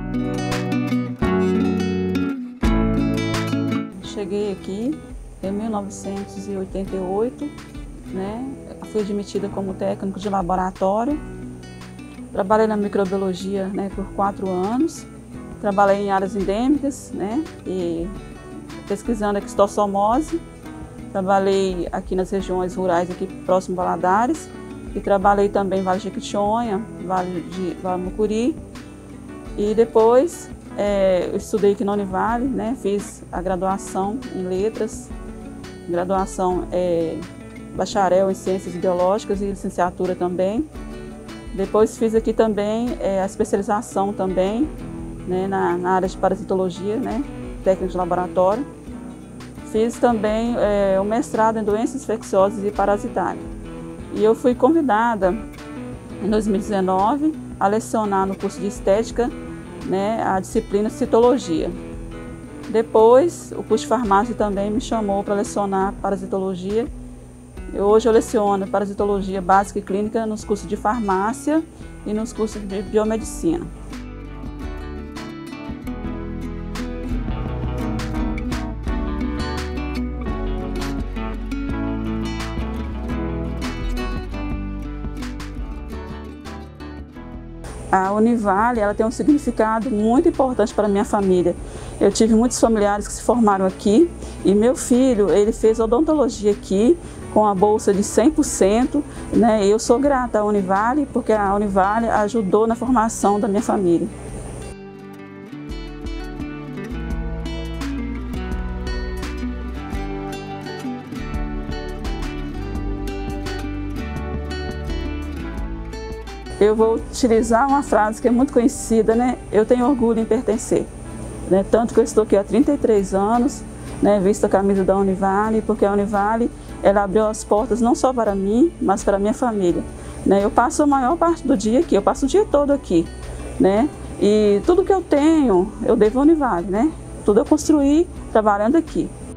Cheguei aqui em 1988, né? Fui admitida como técnico de laboratório. Trabalhei na microbiologia, né, por 4 anos. Trabalhei em áreas endêmicas, né, e pesquisando a quistossomose. Trabalhei aqui nas regiões rurais, aqui próximo a Valadares. E trabalhei também em Vale de Jequitinhonha, Vale Mucuri. E depois eu estudei aqui na Univale, né, fiz a graduação em letras, graduação bacharel em ciências biológicas e licenciatura também. Depois fiz aqui também a especialização também, né, na área de parasitologia, né, técnica de laboratório. Fiz também o mestrado em doenças infecciosas e parasitárias. E eu fui convidada em 2019 a lecionar no curso de estética, né, a disciplina citologia. Depois, o curso de farmácia também me chamou para lecionar parasitologia. Hoje eu leciono parasitologia básica e clínica nos cursos de farmácia e nos cursos de biomedicina. A Univale, ela tem um significado muito importante para a minha família. Eu tive muitos familiares que se formaram aqui e meu filho, ele fez odontologia aqui com a bolsa de 100%, né? Eu sou grata à Univale porque a Univale ajudou na formação da minha família. Eu vou utilizar uma frase que é muito conhecida, né? Eu tenho orgulho em pertencer. Né? Tanto que eu estou aqui há 33 anos, né? Visto a camisa da Univale, porque a Univale ela abriu as portas não só para mim, mas para a minha família. Né? Eu passo a maior parte do dia aqui, eu passo o dia todo aqui. Né? E tudo que eu tenho, eu devo à Univale. Né? Tudo eu construí trabalhando aqui.